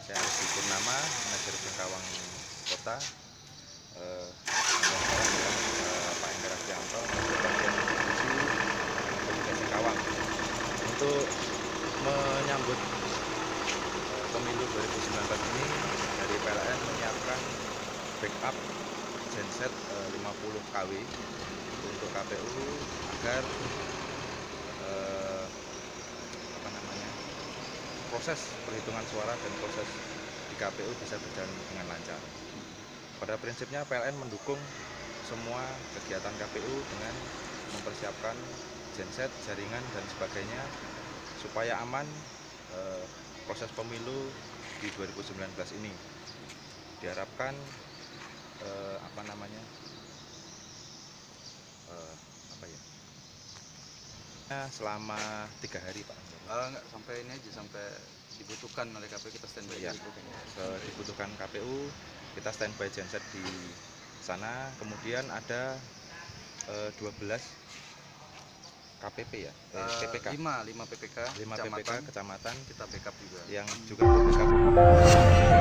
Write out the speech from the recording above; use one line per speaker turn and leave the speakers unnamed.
saya Ardi Purnama, manajer Singkawang Kota. Pak Enggar Ardianto, bagian Polres Singkawang, untuk menyambut pemilu 2019 ini. Dari PLN menyiapkan backup genset 50 kW untuk KPU agar proses perhitungan suara dan proses di KPU bisa berjalan dengan lancar. Pada prinsipnya PLN mendukung semua kegiatan KPU dengan mempersiapkan genset, jaringan dan sebagainya supaya aman proses pemilu di 2019 ini. Diharapkan selama 3 hari, Pak.
Enggak, sampai ini aja, sampai dibutuhkan oleh KPU kita standby
ya,
dulu.
Dibutuhkan KPU, kita standby genset di sana. Kemudian ada 12 KPP ya, PPK.
5 PPK,
5 PPK kecamatan
kita backup juga.
Yang juga backup.